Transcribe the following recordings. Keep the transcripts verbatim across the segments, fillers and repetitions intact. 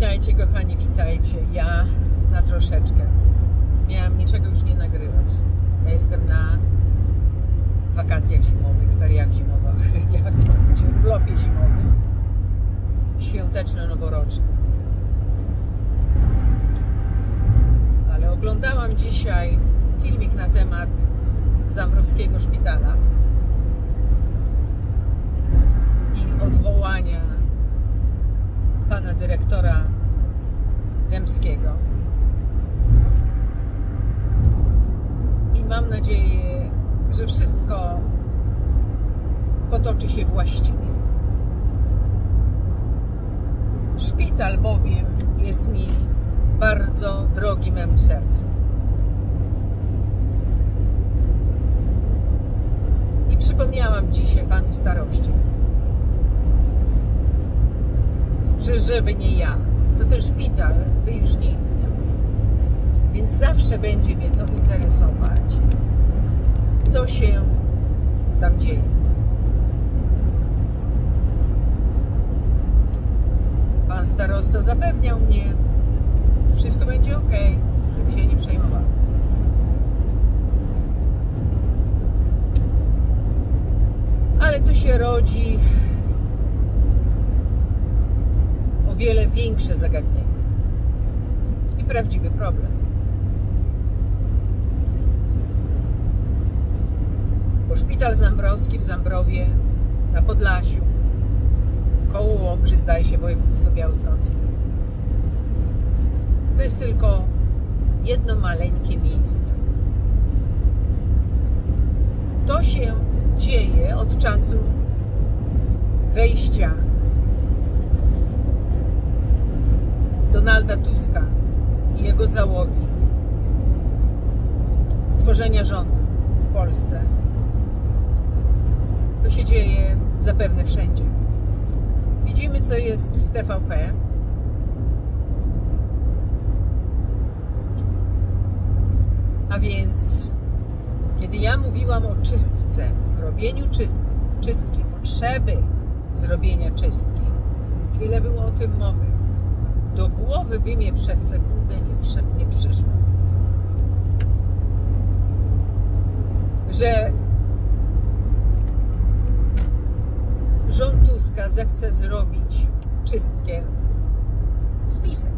Witajcie kochani, witajcie. Ja na troszeczkę. Miałam niczego już nie nagrywać. Ja jestem na wakacjach zimowych, feriach zimowych, jak w urlopie zimowym, świąteczno-noworocznym. Ale oglądałam dzisiaj filmik na temat Zambrowskiego szpitala i odwołania pana dyrektora Dębskiego. I mam nadzieję, że wszystko potoczy się właściwie. Szpital bowiem jest mi bardzo drogi memu sercu. I przypomniałam dzisiaj panu staroście, że żeby nie ja, to ten szpital by już nie istniał. Więc zawsze będzie mnie to interesować, co się tam dzieje. Pan starosta zapewniał mnie, że wszystko będzie ok, żebym się nie przejmował. Ale tu się rodzi o wiele większe zagadnienie i prawdziwy problem. Bo szpital Zambrowski w Zambrowie na Podlasiu, koło Łomży, zdaje się, województwo białostockie, to jest tylko jedno maleńkie miejsce. To się dzieje od czasu wejścia Donalda Tuska i jego załogi, tworzenia rządu w Polsce. To się dzieje zapewne wszędzie. Widzimy, co jest z T V P. A więc, kiedy ja mówiłam o czystce, robieniu czystki, czystki, potrzeby zrobienia czystki, tyle było o tym mowy. Do głowy by mnie przez sekundę nie, prze, nie przyszło, że rząd Tuska zechce zrobić czystkę z PiS-em.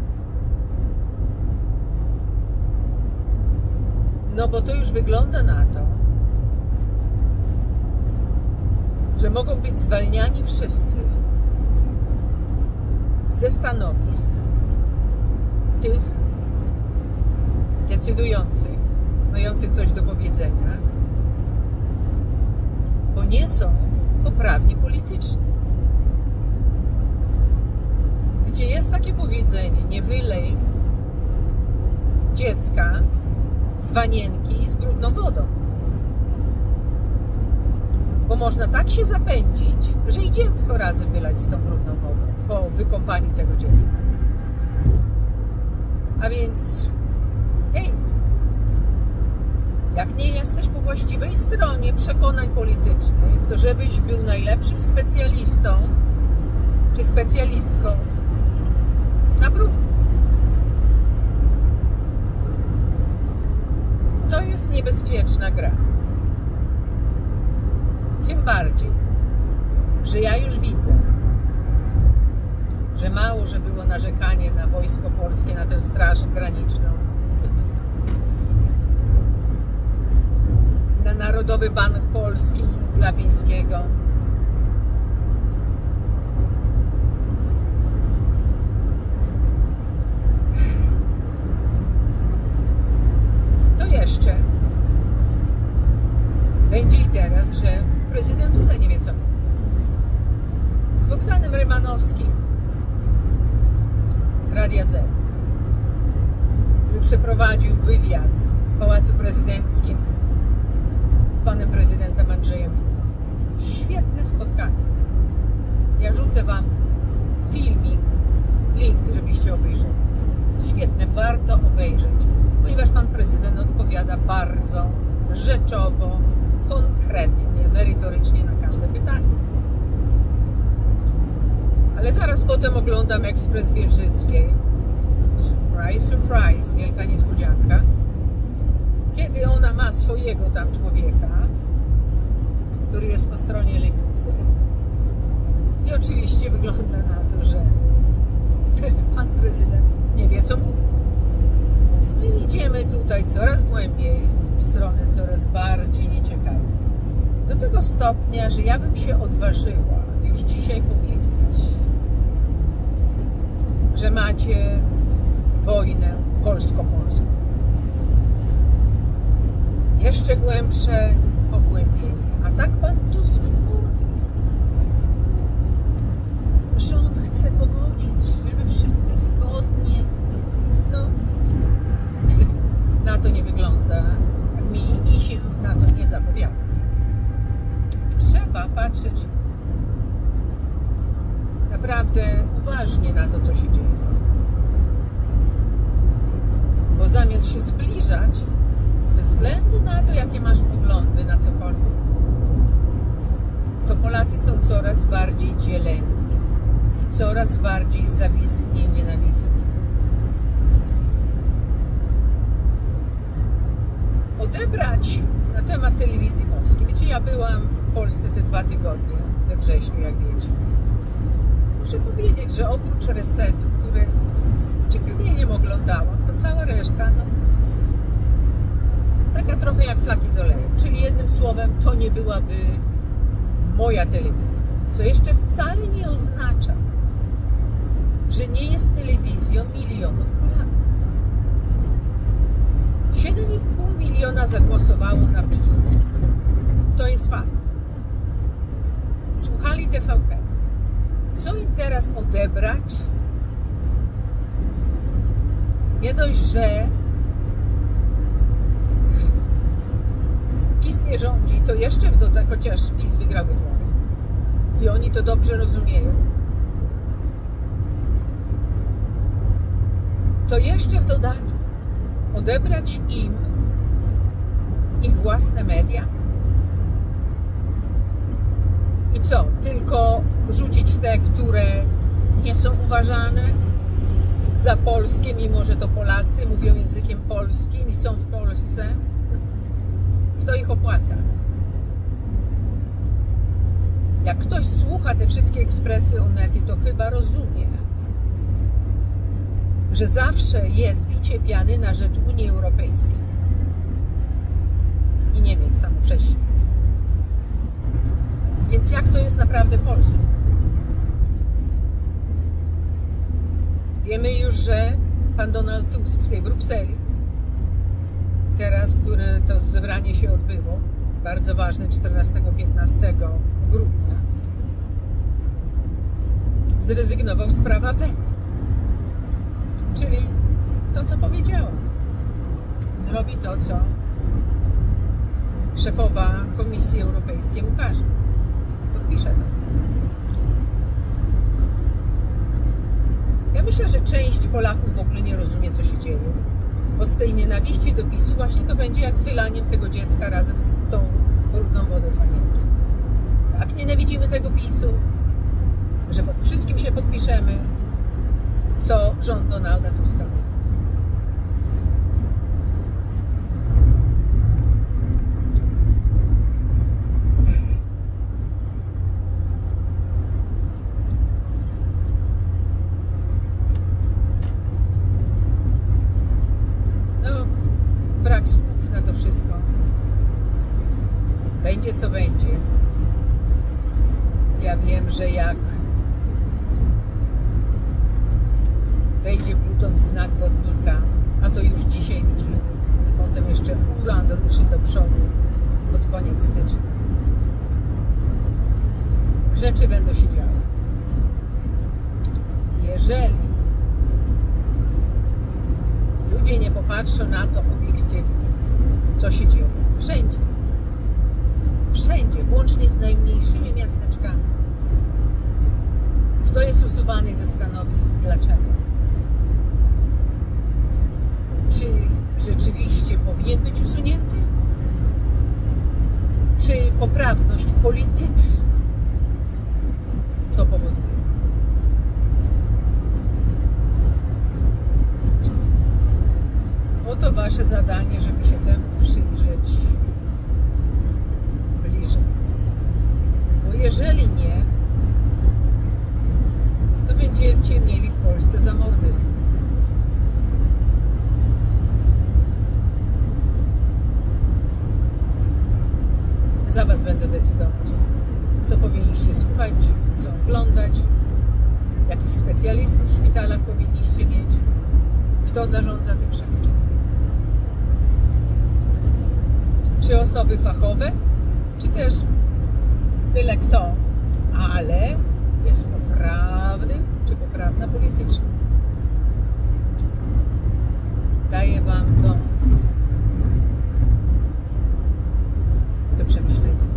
No bo to już wygląda na to, że mogą być zwalniani wszyscy ze stanowisk tych decydujących, mających coś do powiedzenia, bo nie są poprawni politycznie. Wiecie, jest takie powiedzenie: nie wylej dziecka z wanienki z brudną wodą. Bo można tak się zapędzić, że i dziecko razem wylać z tą brudną wodą po wykąpaniu tego dziecka. A więc hej, jak nie jesteś po właściwej stronie przekonań politycznych, to żebyś był najlepszym specjalistą czy specjalistką na bruk. To jest niebezpieczna gra. Tym bardziej, że ja już widzę, że mało, że było narzekanie na Wojsko Polskie, na tę Straż Graniczną, na Narodowy Bank Polski Glapińskiego, to jeszcze będzie i teraz, że prezydent Duda nie wie co mówi. Z Bogdanem Rymanowskim, Radia Z, który przeprowadził wywiad w Pałacu Prezydenckim z panem prezydentem Andrzejem Dudą. Świetne spotkanie. Ja rzucę wam filmik, link, żebyście obejrzeli. Świetne, warto obejrzeć, ponieważ pan prezydent odpowiada bardzo rzeczowo, konkretnie, merytorycznie na każde pytanie. Ale zaraz potem oglądam Ekspres Bielżyckiej. Surprise, surprise, wielka niespodzianka. Kiedy ona ma swojego tam człowieka, który jest po stronie lewicy. I oczywiście wygląda na to, że pan prezydent nie wie, co mówi. Więc my idziemy tutaj coraz głębiej, w stronę coraz bardziej nieciekawej. Do tego stopnia, że ja bym się odważyła już dzisiaj powiedzieć, że macie wojnę polsko-polską. Jeszcze głębsze pogłębienie. A tak pan Tusk mówi, że on chce pogodzić, żeby wszyscy zgodnie. No, na to nie wygląda mi i się na to nie zapowiada. Trzeba patrzeć naprawdę uważnie na to, co się dzieje. Bo zamiast się zbliżać, bez względu na to, jakie masz poglądy na cokolwiek, to Polacy są coraz bardziej dzieleni i coraz bardziej zawistni i nienawistni. Odebrać na temat telewizji polskiej. Wiecie, ja byłam w Polsce te dwa tygodnie, we wrześniu, jak wiecie. Muszę powiedzieć, że oprócz Resetu, które z zaciekawieniem oglądałam, to cała reszta, no, taka trochę jak flaki z olejem. Czyli jednym słowem, to nie byłaby moja telewizja. Co jeszcze wcale nie oznacza, że nie jest telewizją milionów Polaków. siedem i pół miliona zagłosowało na PiS. To jest fakt. Słuchali T V P. Co im teraz odebrać? Nie dość, że PiS nie rządzi, to jeszcze w dodatku, chociaż PiS wygrał wybory i oni to dobrze rozumieją, to jeszcze w dodatku odebrać im ich własne media. I co? Tylko rzucić te, które nie są uważane za polskie, mimo że to Polacy mówią językiem polskim i są w Polsce. Kto ich opłaca? Jak ktoś słucha te wszystkie ekspresy Onety, to chyba rozumie, że zawsze jest bicie piany na rzecz Unii Europejskiej i Niemiec samoprzejście. Więc jak to jest naprawdę Polską? Wiemy już, że pan Donald Tusk w tej Brukseli, teraz, które to zebranie się odbyło, bardzo ważne, czternastego piętnastego grudnia, zrezygnował z prawa weta. Czyli to, co powiedziałam. Zrobi to, co szefowa Komisji Europejskiej mu każe. Podpisze to. Ja myślę, że część Polaków w ogóle nie rozumie, co się dzieje. Bo z tej nienawiści do PiSu właśnie to będzie jak z wylaniem tego dziecka razem z tą brudną wodą z wanienki. Tak nienawidzimy tego PiSu, że pod wszystkim się podpiszemy, co rząd Donalda Tuska mówi. Brak słów na to wszystko. Będzie co będzie. Ja wiem, że jak wejdzie Pluton w znak wodnika, a to już dzisiaj widzimy, i potem jeszcze Uran ruszy do przodu pod koniec stycznia. Rzeczy będą się działy. Jeżeli ludzie nie popatrzą na to obiektywnie, co się dzieje. Wszędzie. Wszędzie, włącznie z najmniejszymi miasteczkami. Kto jest usuwany ze stanowisk i dlaczego? Czy rzeczywiście powinien być usunięty? Czy poprawność polityczna to powoduje? Wasze zadanie, żeby się temu przyjrzeć bliżej. Bo jeżeli nie, to będziecie mieli w Polsce zamordyzm. Za was będę decydować, co powinniście słuchać, co oglądać, jakich specjalistów w szpitalach powinniście mieć, kto zarządza tym wszystkim. Czy osoby fachowe, czy też byle kto, ale jest poprawny, czy poprawna politycznie. Daję wam to do przemyślenia.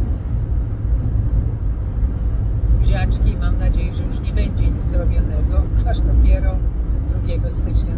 Buziaczki, mam nadzieję, że już nie będzie nic robionego, aż dopiero drugiego stycznia.